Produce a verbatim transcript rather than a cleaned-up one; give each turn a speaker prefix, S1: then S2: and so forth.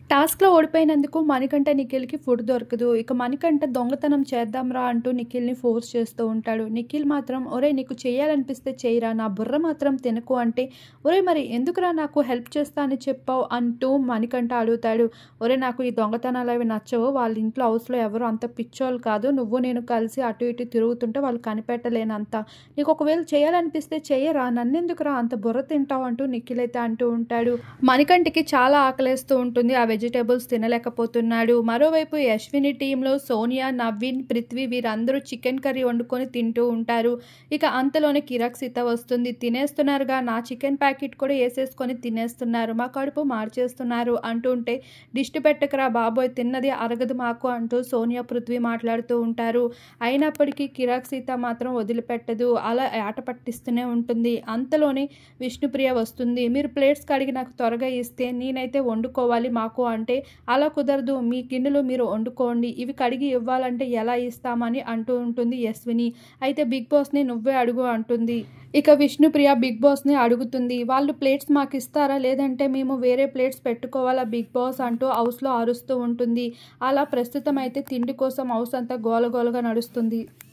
S1: టాస్క్‌లో ఓడిపోయినందుకు మణికంఠ, నిఖిల్‌కి ఫుడ్ దొరకదు. ఇక మణికంఠ దొంగతనం చేద్దాంరా అంటూ నిఖిల్‌ని ఫోర్స్ చేస్తూ ఉంటాడు. నిఖిల్ మాత్రం ఒరేయ్ నీకు చేయాలనిపిస్తే చెయ్యిరా, నా బుర్ర మాత్రం తినకు అంటే, ఒరేయ్ మరి ఎందుకురా నాకు హెల్ప్ చేస్తా అని చెప్పావు అంటూ మణికంఠ అడుగుతాడు. ఒరేయ్ నాకు ఈ దొంగతనాలు అవి నచ్చవు. వాళ్ళ ఇంట్లో హౌస్‌లో ఎవరు అంత పిచ్చోళ్ళు కాదు. నువ్వు నేను కలిసి అటు ఇటు తిరుగుతుంటే వాళ్ళు కనిపెట్టలేనంత. నీకు ఒకవేళ చేయాలనిపిస్తే చెయ్యరా, నన్నెందుకురా అంత బుర్ర తింటావు అంటూ నిఖిల్ అయితే అంటూ ఉంటాడు. మణికంఠకి చాలా ఆకలేస్తూ ఉంటుంది. ఆ వెజిటేబుల్స్ తినలేకపోతున్నాడు. మరోవైపు యశ్విని టీంలో సోనియా, నవీన్, పృథ్వీ వీరందరూ చికెన్ కర్రీ వండుకొని తింటూ ఉంటారు. ఇక అంతలోనే కిరాక్ సీత వస్తుంది. తినేస్తున్నారుగా, నా చికెన్ ప్యాకెట్ కూడా వేసేసుకొని తినేస్తున్నారు, మా కడుపు మార్చేస్తున్నారు అంటూ ఉంటే, దిష్టి పెట్టకరా బాబోయ్ తిన్నది అరగదు మాకు అంటూ సోనియా, పృథ్వీ మాట్లాడుతూ ఉంటారు. అయినప్పటికీ కిరాక్ సీత మాత్రం వదిలిపెట్టదు. అలా ఆట పట్టిస్తూనే ఉంటుంది. అంతలోనే విష్ణుప్రియ వస్తుంది. మీరు ప్లేట్స్ కడిగి నాకు త్వరగా ఇస్తే నేనైతే వండుకోవాలి మాకు అంటే, అలా కుదరదు, మీ గిన్నెలు మీరు వండుకోండి, ఇవి కడిగి ఇవ్వాలంటే ఎలా ఇస్తామని అంటూ ఉంటుంది యశ్విని. అయితే బిగ్ బాస్ని నువ్వే అడుగు అంటుంది. ఇక విష్ణుప్రియ బిగ్ బాస్ని అడుగుతుంది. వాళ్ళు ప్లేట్స్ మాకు ఇస్తారా, లేదంటే మేము వేరే ప్లేట్స్ పెట్టుకోవాలా బిగ్ బాస్ అంటూ హౌస్లో అరుస్తూ ఉంటుంది. అలా ప్రస్తుతం అయితే తిండి కోసం హౌస్ అంతా గోలగోలగా నడుస్తుంది.